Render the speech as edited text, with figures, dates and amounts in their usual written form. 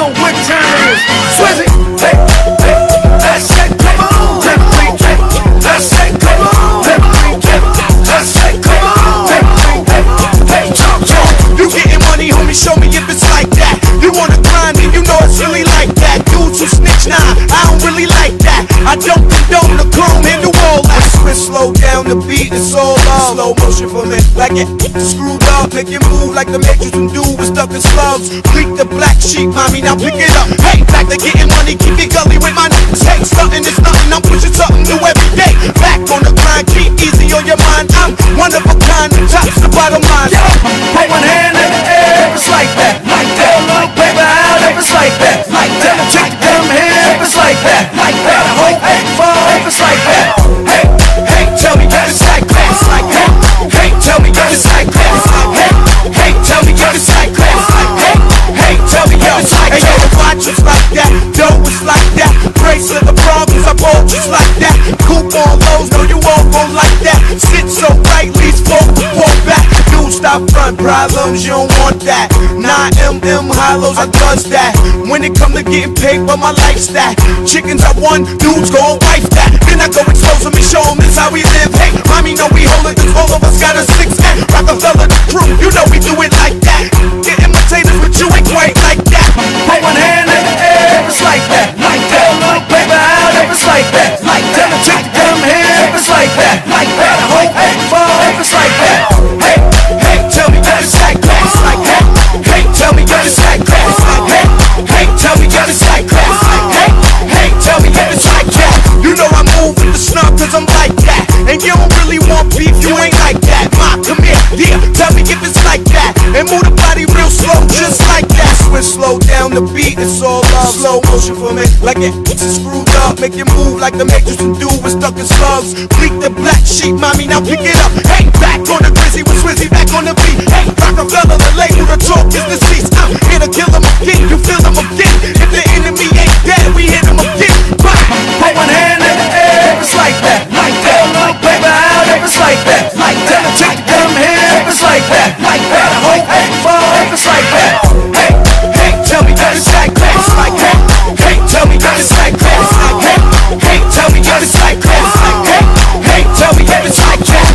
know what time it is. Swizzy, hey, hey, I said come on, let me bring it. I said come on, let me bring it. I said come on, let me bring it. Hey, talk, talk. You getting money, homie? Show me if it's like that. You wanna grind and you know it's really like that. Dudes who snitch, nah, I don't really like that. I don't condone the chrome in the wall. I switch, slow down the beat, it's all love. Slow motion for me, like it screwed up. Make it move like the Matrix and do was stuck in slugs. Bleak the black sheep, mommy, now pick it up. Hey, back to getting money, keep it gully with my niggas. Hey, something is nothing, I'm pushing something new every day. Back on the grind, keep easy on your mind. I'm one of a kind, the top's the bottom line. Yo, put one hand in the air, if it's like that, like that. Look paper out, if it's like that, like that. Check the damn hand, if it's like that, like that. Hope fall, if it's like that. Hey, hey, tell me if it's like that, it's like that. Hey, tell me if it's like that, it's like that. Hey, tell me if it's like that, it's like that. Hey, tell me if it's like that. Hey, yo, the watch is like that, dough is like that. Bracelet, the problems I bought just like that. Coupon lows, know you all gon' like that. Sit so right, least walk back. Dude, stop front problems, you don't want that. 9mm hollows, I does that. When it come to getting paid for my lifestyle, chickens I won, dudes gon' wife that. Then I go expose them and show them this how we live. Hey, mommy know we hold it, cause all of us got a 6-pack. Rockefeller, the crew, you know we do it like that. Get imitators, but you ain't quite like that. Put one hand in the air, if it's like that, like that. Look paper out, if it's like that, like that. Check the damn hand, if it's like that, like that. Hope fall, if it's like that. Hey, hey, tell me if it's like that, it's like that. Hey, tell me if it's like that, it's like that. Hey, tell me if it's like that, it's like that. Hey, tell me if it's like that. You know I move with the snub cause I'm like that. And you don't really want beef, you ain't like that. Ma, come here, yeah, tell me if it's like that. And move the body real slow, just like that. Switch, slow down the beat, it's all love. Slow motion for me, like it's screwed up. Make it move like the Matrix and do was stuck in slugs. Bleak the black sheep, mommy, now pick it up. Hey, back on the Grizzly with Swizzy, back on the beat. Hey, Rockefeller, the label, the talk is deceased. I'm here to kill them again, you feel them again. If the enemy ain't dead, we hit them again. Bye. Put one hand in the air, if it's like that, like that. Look paper out, if it's like that, like that. Check the damn hand, if it's like that, like that. Hope fall, if it's like that. Hey, hey, tell me if it's like that, it's like that. Hey, tell me if it's like that, it's like that. Hey, tell me if it's like that, it's like that. Hey, tell me if it's like that.